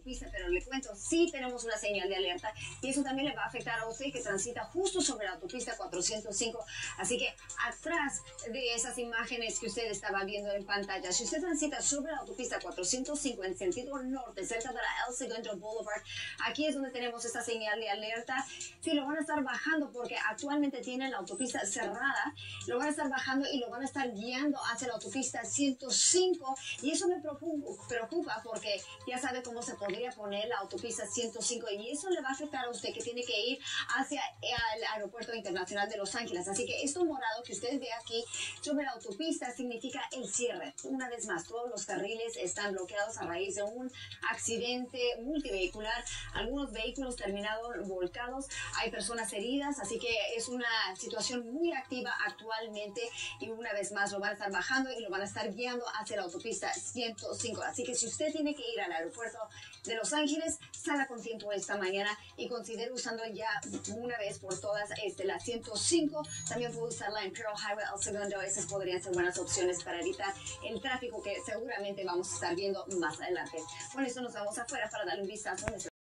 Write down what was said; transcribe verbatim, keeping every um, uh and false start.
autopista, pero le cuento, sí tenemos una señal de alerta y eso también le va a afectar a usted que transita justo sobre la autopista cuatrocientos cinco. Así que atrás de esas imágenes que usted estaba viendo en pantalla, si usted transita sobre la autopista cuatrocientos cinco en sentido norte, cerca de la El Segundo Boulevard, aquí es donde tenemos esta señal de alerta. Sí, lo van a estar bajando porque actualmente tienen la autopista cerrada, lo van a estar bajando y lo van a estar guiando hacia la autopista ciento cinco, y eso me preocupa porque ya sabe cómo se podría poner la autopista ciento cinco y eso le va a afectar a usted que tiene que ir hacia el aeropuerto internacional de Los Ángeles. Así que esto morado que ustedes ven aquí sobre la autopista significa el cierre. Una vez más, todos los carriles están bloqueados a raíz de un accidente multivehicular. Algunos vehículos terminaron volcados, hay personas heridas, así que es una situación muy activa actualmente y una vez más lo van a estar bajando y lo van a estar guiando hacia la autopista ciento cinco. Así que si usted tiene que ir al aeropuerto de Los Ángeles, salga con tiempo esta mañana y considere usando ya una vez por todas este, la ciento cinco. También puede usar la Imperial Highway El Segundo. Esas podrían ser buenas opciones para evitar el tráfico que seguramente vamos a estar viendo más adelante. Con esto nos vamos afuera para darle un vistazo a nuestro